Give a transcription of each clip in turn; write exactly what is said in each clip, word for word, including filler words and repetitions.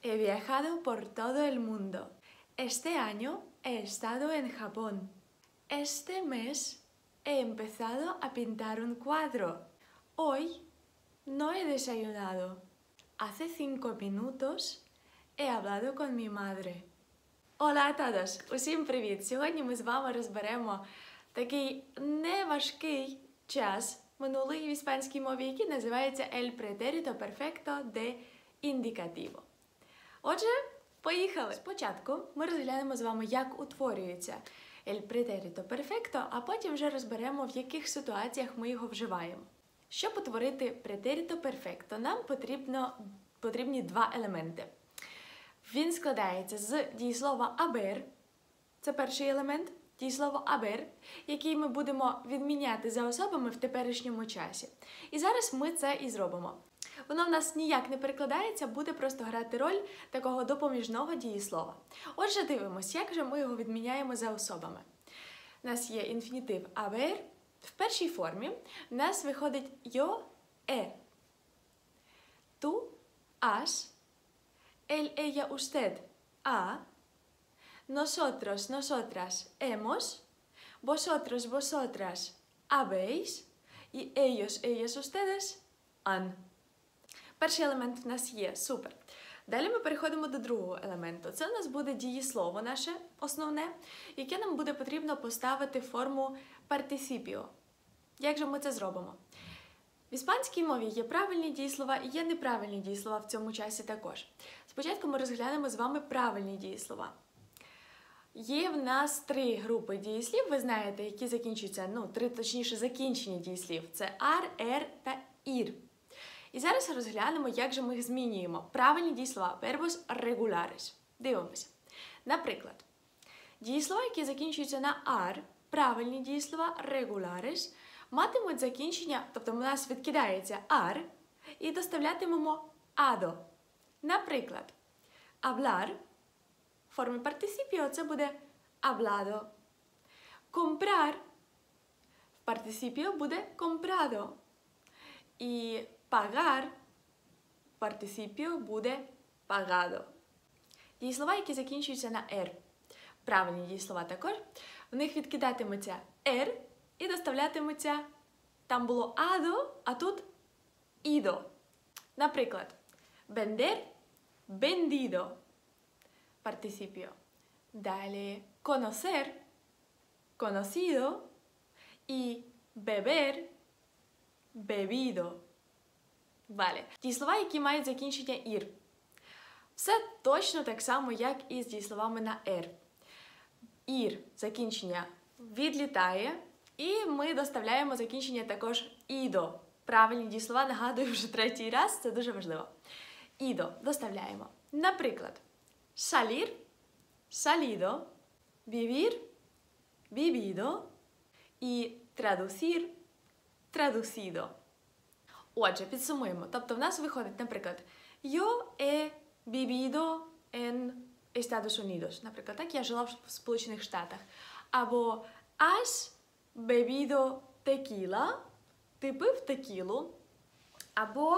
He viajado por todo el mundo. Este año he estado en Japón. Este mes he empezado a pintar un cuadro. Hoy no he desayunado. Hace cinco minutos he hablado con mi madre. Hola a todos! Усім привіт! Сьогодні ми з вами розберемо такий неважкий час минулий в іспанській мові, який називається el pretérito perfecto de indicativo. Отже, поїхали! Спочатку ми розглянемо з вами, як утворюється el pretérito perfecto, а потім вже розберемо, в яких ситуаціях ми його вживаємо. Щоб утворити pretérito perfecto, нам потрібно, потрібні два елементи. Він складається з дієслова haber, це перший елемент, дієслово haber, який ми будемо відміняти за особами в теперішньому часі. І зараз ми це і зробимо. Воно в нас ніяк не перекладається, буде просто грати роль такого допоміжного дієслова. Отже, дивимось, як же ми його відміняємо за особами. У нас є інфінітив haber. В першій формі у нас виходить yo, e. Tú, has. Él, ella, usted, ha. Nosotros, nosotras, hemos. Vosotros, vosotras, habéis. Y ellos, ellas, ustedes, han. Перший елемент в нас є. Супер. Далі ми переходимо до другого елементу. Це у нас буде дієслово наше основне, яке нам буде потрібно поставити форму партисипіо. Як же ми це зробимо? В іспанській мові є правильні дієслова і є неправильні дієслова в цьому часі також. Спочатку ми розглянемо з вами правильні дієслова. Є в нас три групи дієслів, ви знаєте, які закінчуються, ну, три, точніше, закінчення дієслів. Це ар, ер та ір. І зараз розглянемо, як же ми їх змінюємо. Правильні дієслова, verbos regulares. Дивимося. Наприклад, дієслова, які закінчуються на ар, правильні дієслова regulares, матимуть закінчення, тобто у нас відкидається ар, і доставлятимемо адо. Наприклад, hablar в формі партисипіо це буде hablado. Comprar в партисипіо буде comprado. І pagar в партисипіо буде pagado. Дієслова, які закінчуються на «ер», правильні дієслова також, в них відкидатиметься «ер» і доставлятиметься, там було «адо», а тут «ідо». Наприклад, vender, vendido, партисипіо. Далі conocer, conocido і beber, bebido. Валі. Дієслова, які мають закінчення «ір». Все точно так само, як і з дієсловами на «ер». «Ір» закінчення відлітає, і ми доставляємо закінчення також «ідо». Правильні дієслова, нагадую вже третій раз, це дуже важливо. «Ідо» доставляємо. Наприклад, salir, salido, vivir, vivido і traducir, traducido. Отже, підсумуємо. Тобто в нас виходить, наприклад, yo he vivido en Estados Unidos. Наприклад, так, я жила в Сполучених Штатах. Або has bebido tequila, ти пив текілу. Або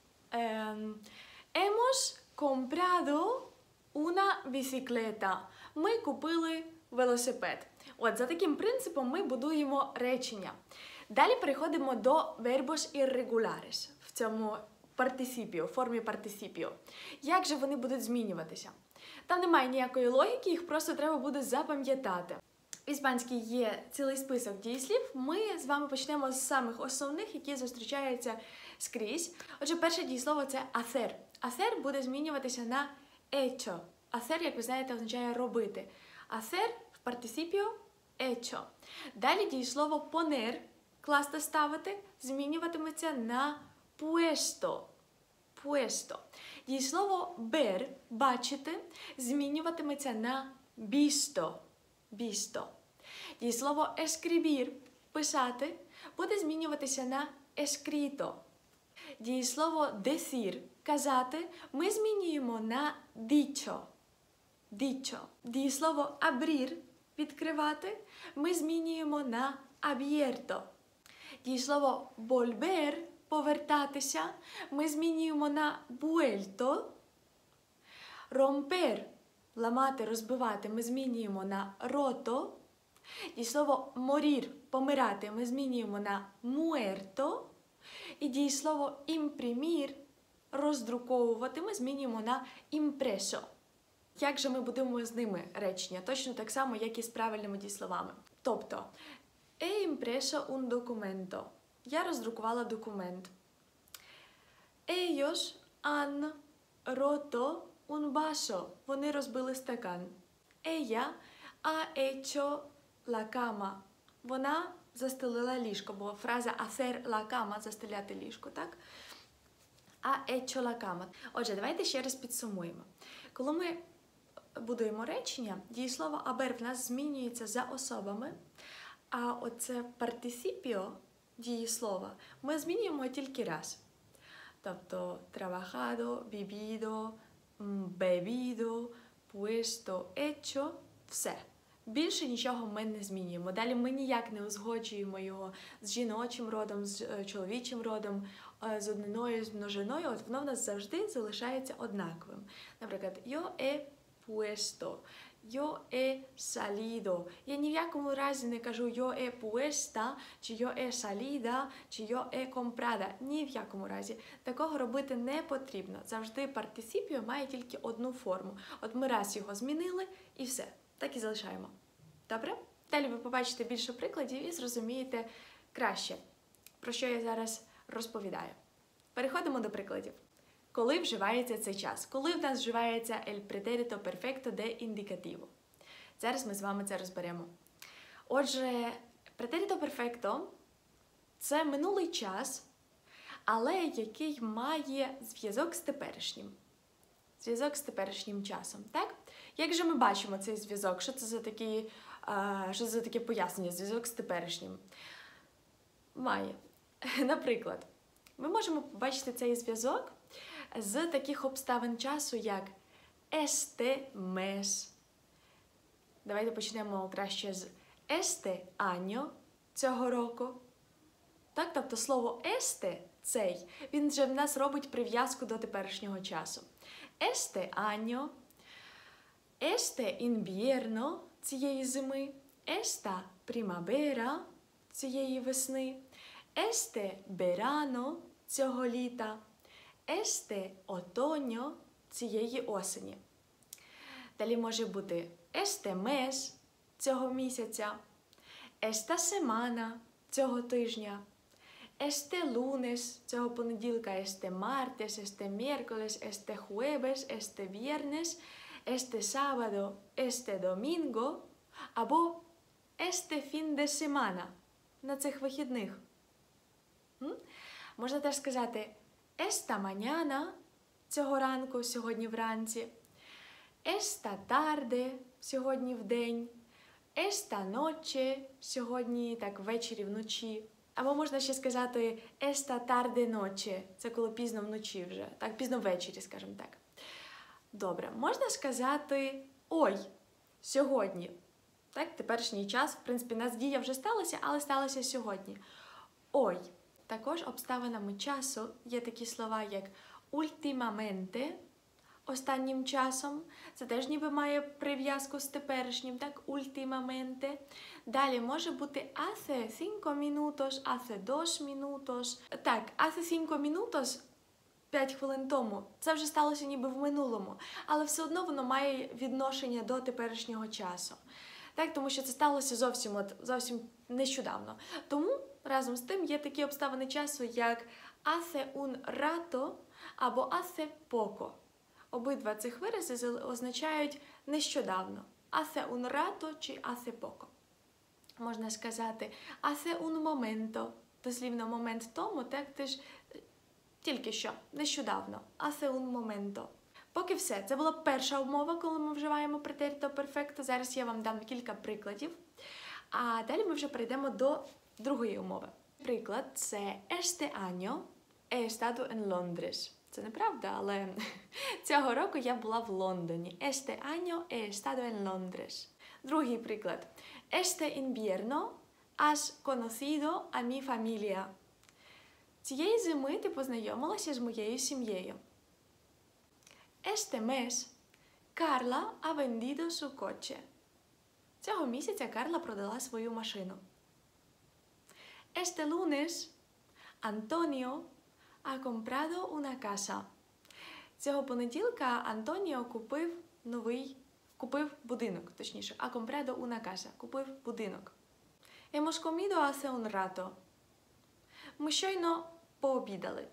eh, hemos comprado una bicicleta. Ми купили велосипед. От, за таким принципом ми будуємо речення. Далі переходимо до verbos irregulares в цьому партисипіо, формі партисипіо. Як же вони будуть змінюватися? Там немає ніякої логіки, їх просто треба буде запам'ятати. В іспанській є цілий список дієслів. Ми з вами почнемо з самих основних, які зустрічаються скрізь. Отже, перше дієслово – це hacer. Hacer буде змінюватися на hecho. Hacer, як ви знаєте, означає робити. Hacer в партисипіо – hecho. Далі дієслово poner, класти ставити, змінюватиметься на puesto. Puesto. Дієслово ver, бачити, змінюватиметься на visto. Visto. Дієслово escribir, писати, буде змінюватися на escrito. Дієслово decir, казати, ми змінюємо на dicho. Dicho. Дієслово abrir, відкривати, ми змінюємо на abierto. Дієслово volver, повертатися, ми змінюємо на vuelto. Romper – ламати, розбивати ми змінюємо на roto. Дієслово morir – помирати ми змінюємо на muerto. І дієслово imprimir – роздруковувати ми змінюємо на impreso. Як же ми будемо з ними речення? Точно так само, як і з правильними дієсловами. Тобто, he impreso un documento. Я роздрукувала документ. Ellos han roto un vaso. Вони розбили стакан. Ella ha hecho la cama. Вона застелила ліжко, бо фраза hacer la cama – застеляти ліжко, так? Ha hecho la cama. Отже, давайте ще раз підсумуємо. Коли ми будуємо речення, дієслово haber в нас змінюється за особами, а оце партисипіо дієслова ми змінюємо тільки раз. Тобто trabajado, vivido, bebido, puesto, hecho – все. Більше нічого ми не змінюємо. Далі ми ніяк не узгоджуємо його з жіночим родом, з чоловічим родом, з одниною, з множиною. От воно в нас завжди залишається однаковим. Наприклад, yo he puesto, yo he salido. Я ні в якому разі не кажу yo he puesta, чи yo he salida, чи yo he comprada. Ні в якому разі. Такого робити не потрібно. Завжди партисипіо має тільки одну форму. От ми раз його змінили і все. Так і залишаємо. Добре? Далі ви побачите більше прикладів і зрозумієте краще, про що я зараз розповідаю. Переходимо до прикладів. Коли вживається цей час? Коли в нас вживається el pretérito perfecto de indicativo? Зараз ми з вами це розберемо. Отже, pretérito perfecto – це минулий час, але який має зв'язок з теперішнім. Зв'язок з теперішнім часом, так? Як же ми бачимо цей зв'язок? Що це за такі, а, що це за таке пояснення? Зв'язок з теперішнім? Має. Наприклад, ми можемо побачити цей зв'язок з таких обставин часу, як este mes. Давайте почнемо краще з este año, цього року. Так, тобто слово este, цей, він вже в нас робить прив'язку до теперішнього часу. Este año, este invierno, цієї зими, esta primavera, цієї весни, este verano, цього літа, este otoño, цієї осені. Далі може бути este mes, цього місяця, esta semana, цього тижня, este lunes, цього понеділка, este martes, este miércoles, este jueves, este viernes, este sábado, este domingo, або este fin de semana, на цих вихідних. М? Можна теж сказати esta mañana, цього ранку, сьогодні вранці, esta tarde, сьогодні вдень, esta noche, сьогодні так ввечері, вночі. Або можна ще сказати esta tarde noche, це коли пізно вночі вже, так, пізно ввечері, скажімо так. Добре, можна сказати ой, сьогодні. Так, теперішній час, в принципі, у нас дія вже сталася, але сталося сьогодні. Ой. Також обставинами часу є такі слова, як ultimamente, останнім часом. Це теж ніби має прив'язку з теперішнім, так, ultimamente. Далі може бути hace cinco minutos, hace dos minutos. Так, hace cinco minutos, п'ять хвилин тому. Це вже сталося ніби в минулому, але все одно воно має відношення до теперішнього часу. Так, тому що це сталося зовсім, от, зовсім нещодавно. Тому разом з тим є такі обставини часу, як hace un rato або hace poco. Обидва цих вирази означають нещодавно. Hace un rato чи hace poco. Можна сказати hace un momento, дослівно момент тому, так, теж тільки що, нещодавно. Hace un momento. Поки все. Це була перша умова, коли ми вживаємо pretérito perfecto. Зараз я вам дам кілька прикладів. А далі ми вже перейдемо до другої умови. Приклад – це este año he estado en Londres. Це неправда, але цього року я була в Лондоні. Este año he estado en Londres. Другий приклад. Este invierno has conocido a mi familia. Цієї зими ти познайомилася з моєю сім'єю. Este mes Carla ha vendido su coche. Цього місяця Карла продала свою машину. Este lunes, Antonio ha comprado una casa. Цього понеділка Антоніо купив новий, купив будинок, точніше, ha comprado una casa, купив будинок. Hemos comido hace un rato. Ми щойно пообідали.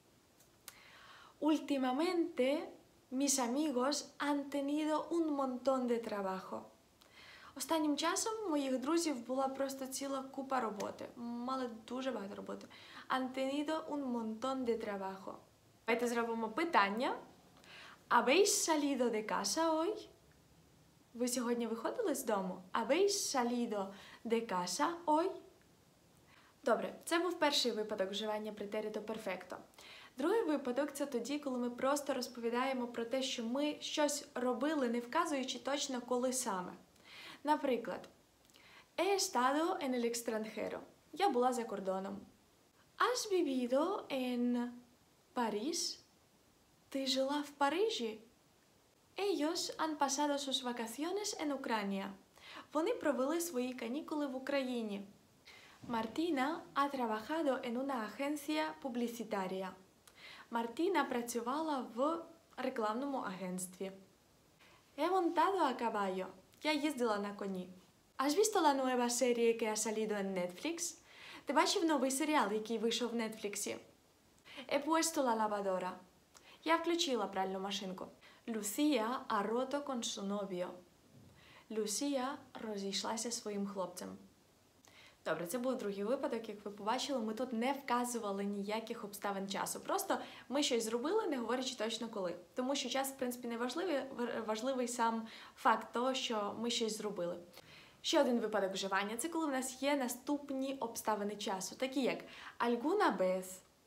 Últimamente, mis amigos han tenido un montón de trabajo. Останнім часом у моїх друзів була просто ціла купа роботи. Мали дуже багато роботи. Han tenido un montón de trabajo. Давайте зробимо питання. ¿Habéis salido de casa hoy? Ви сьогодні виходили з дому? ¿Habéis salido de casa hoy? Добре, це був перший випадок вживання претерито перфекто. Другий випадок – це тоді, коли ми просто розповідаємо про те, що ми щось робили, не вказуючи точно, коли саме. Наприклад, he estado en el extranjero. Я була за кордоном. Has vivido en París? Ти жила в Парижі? Ellos han pasado sus vacaciones en Ucrania. Вони провели свої канікули в Україні. Martina ha trabajado en una agencia publicitaria. Мартіна працювала в рекламному агентстві. He montado a caballo. Я їздила на коні. Has visto la nueva serie que ha salido en Netflix? Ти бачив новий серіал, який вийшов в Нетфліксі? He puesto la lavadora. Я включила пральну машинку. Lucía ha roto con su novio. Люсія розійшлася зі своїм хлопцем. Добре, це був другий випадок, як ви побачили, ми тут не вказували ніяких обставин часу. Просто ми щось зробили, не говорячи точно коли. Тому що час, в принципі, не важливий, важливий сам факт того, що ми щось зробили. Ще один випадок вживання – це коли в нас є наступні обставини часу, такі як alguna vez.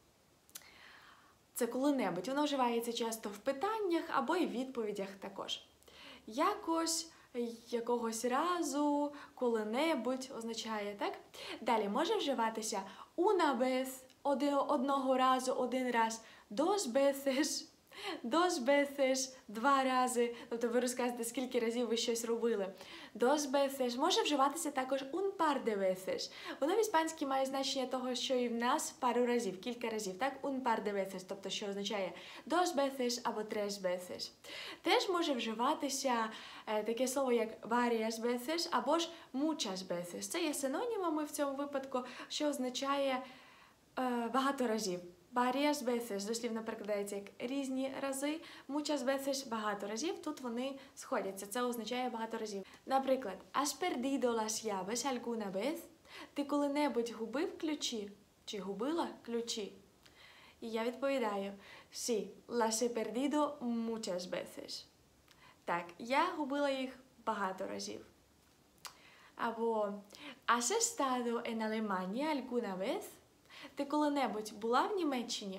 Це коли-небудь. Воно вживається часто в питаннях або й відповідях також. Якось, якогось разу, коли-небудь означає, так? Далі може вживатися una vez, одного разу, один раз, dos veces, dos veces, два рази. Тобто ви розказуєте, скільки разів ви щось робили. Dos veces. Може вживатися також un par de veces. Воно в іспанській має значення того, що і в нас пару разів, кілька разів. Так? Un par de veces, тобто що означає dos veces або tres veces. Теж може вживатися е, таке слово, як varias veces або ж muchas veces. Це є синонімами в цьому випадку, що означає е, багато разів. Varias veces дослівно перекладається як різні рази, muchas veces багато разів, тут вони сходяться, це означає багато разів. Наприклад, has perdido las llaves alguna vez? Ти коли-небудь губив ключі? Чи губила ключі? І я відповідаю, sí, las he perdido muchas veces. Так, я губила їх багато разів. Або, has estado en Alemania alguna vez? Ти коли-небудь була в Німеччині?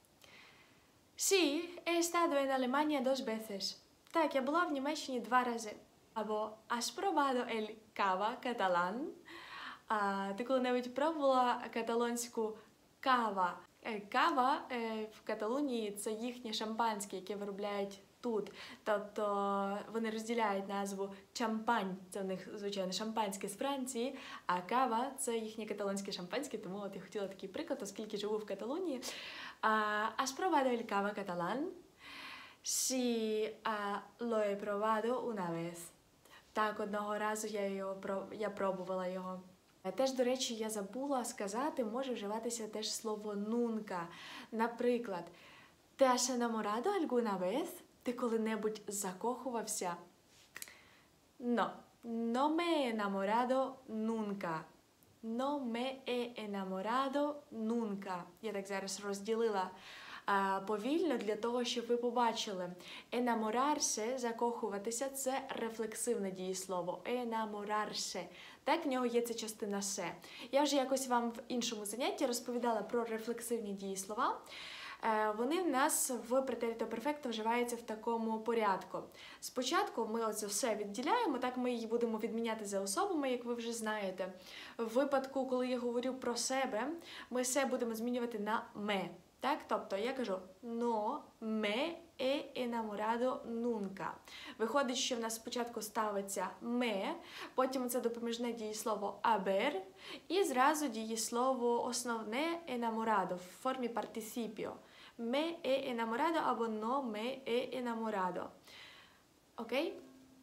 Sí, he estado en Alemania dos veces. Так, я була в Німеччині два рази. Або has probado el cava catalán? А, ти коли-небудь пробувала каталонську кава? Кава е, в Каталонії – це їхнє шампанське, яке виробляють тут. Тобто вони розділяють назву чампань, це в них, звичайно, шампанське з Франції, а кава – це їхнє каталонське шампанське, тому от я хотіла такий приклад, оскільки живу в Каталонії. ¿Has probado el cava catalán? Sí, lo he probado una vez. Так, одного разу я, його, я пробувала його. Теж, до речі, я забула сказати, може вживатися теж слово nunca. Наприклад, ¿te has enamorado alguna vez? Ти коли-небудь закохувався? No, no me he enamorado nunca. No me he enamorado nunca. Я так зараз розділила а, повільно для того, щоб ви побачили. Enamorarse, закохуватися, це рефлексивне дієслово. Enamorarse. Так, в нього є ця частина «се». Я вже якось вам в іншому занятті розповідала про рефлексивні дієслова. Вони в нас в претерито перфекто вживаються в такому порядку. Спочатку ми оце все відділяємо, так ми її будемо відміняти за особами, як ви вже знаєте. В випадку, коли я говорю про себе, ми «се» будемо змінювати на «ме». Так? Тобто я кажу «no me he enamorado nunca». Виходить, що в нас спочатку ставиться «me», потім це допоміжне дієслово «haber» і зразу дієслово основне «enamorado» в формі партисипіо. «Me he enamorado» або «no me he enamorado». Окей?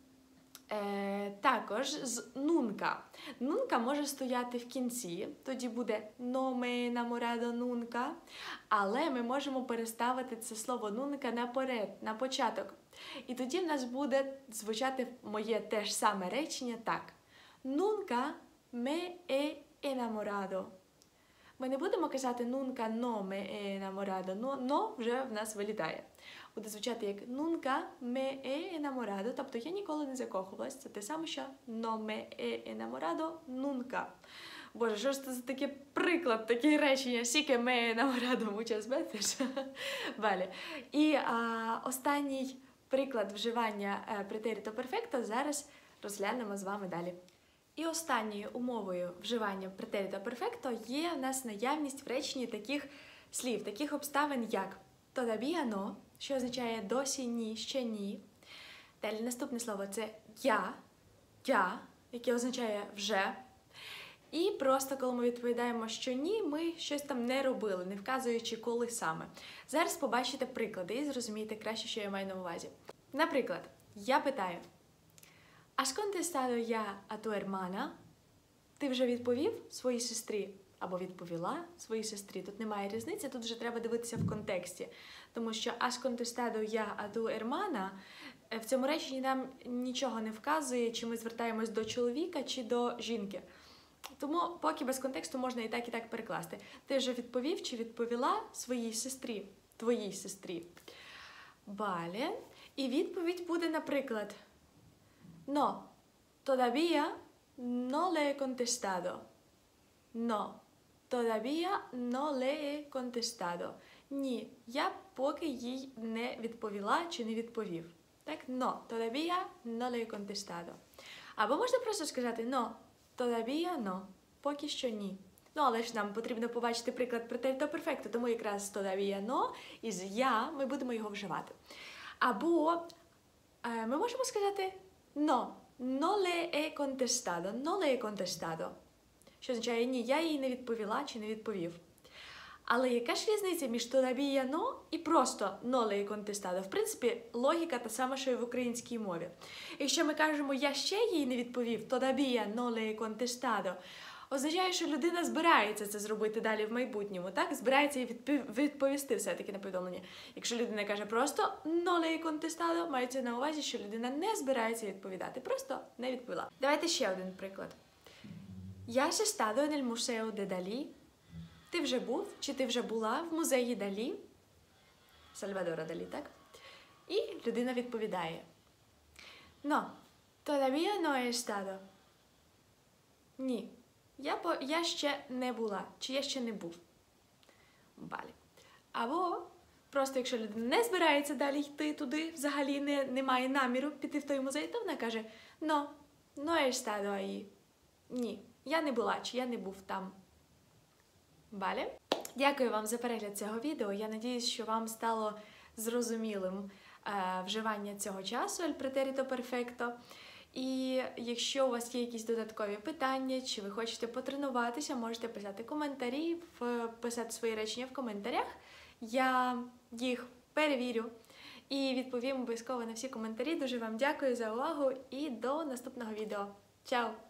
Е, також з нунка. Нунка може стояти в кінці, тоді буде «no me enamorado nunca», але ми можемо переставити це слово нунка наперед, на початок. І тоді в нас буде звучати моє те ж саме речення так. «Nunca me he enamorado». Ми не будемо казати «nunca no me he enamorado», но, но вже в нас вилітає. Буде звучати як «nunca me he enamorado», тобто я ніколи не закохувалась. Це те саме, що «no me he enamorado nunca». Боже, що ж це за такий приклад, таке речення «sí que me he enamorado muchas veces». Валі. І а, останній приклад вживання претеріто перфекто зараз розглянемо з вами далі. І останньою умовою вживання претеріто перфекто є в нас наявність в реченні таких слів, таких обставин, як «todavía no», що означає «досі ні», «ще ні». Далі наступне слово – це «я», «я», яке означає «вже». І просто, коли ми відповідаємо, що ні, ми щось там не робили, не вказуючи, коли саме. Зараз побачите приклади і зрозумієте краще, що я маю на увазі. Наприклад, я питаю «Has contestado ya a tu hermana?» Ти вже відповів своїй сестрі? Або відповіла своїй сестрі. Тут немає різниці, тут вже треба дивитися в контексті. Тому що «Has contestado ya a tu hermana» в цьому реченні нам нічого не вказує, чи ми звертаємось до чоловіка, чи до жінки. Тому поки без контексту можна і так, і так перекласти. Ти вже відповів чи відповіла своїй сестрі, твоїй сестрі. Далі. І відповідь буде, наприклад, «No, todavía no le he contestado». «No, todavía no le he contestado». Ні, я поки їй не відповіла чи не відповів. Так? «No, todavía no le he contestado». Або можна просто сказати «No, todavía no». Поки що ні. Ну, але ж нам потрібно побачити приклад претеріто перфекто, тому якраз «todavía no» із «я» ми будемо його вживати. Або е, ми можемо сказати «No, no le he contestado». «No le he contestado». Що означає «ні, я їй не відповіла чи не відповів». Але яка ж різниця між «todavía no» і просто «no le he contestado»? В принципі, логіка та сама, що і в українській мові. Якщо ми кажемо «я ще їй не відповів», «todavía no le he contestado», означає, що людина збирається це зробити далі в майбутньому, так? Збирається їй відповісти все-таки на повідомлення. Якщо людина каже просто «no le he contestado», мається на увазі, що людина не збирається відповідати, просто не відповіла. Давайте ще один приклад. «Ya has estado en el museo de Dalí?» Ти вже був, чи ти вже була в музеї Далі? Сальвадора Далі, так? І людина відповідає. «No, todavía no he estado». Ні, я, по, я ще не була, чи я ще не був. Балі. Або просто, якщо людина не збирається далі йти туди, взагалі не, не має наміру піти в той музей, то вона каже «No, no he estado ahí». Ні, я не була, чи я не був там. Валі. Дякую вам за перегляд цього відео. Я надіюсь, що вам стало зрозумілим е, вживання цього часу «el pretérito perfecto». І якщо у вас є якісь додаткові питання, чи ви хочете потренуватися, можете писати коментарі, писати свої речення в коментарях. Я їх перевірю і відповім обов'язково на всі коментарі. Дуже вам дякую за увагу і до наступного відео. Чао!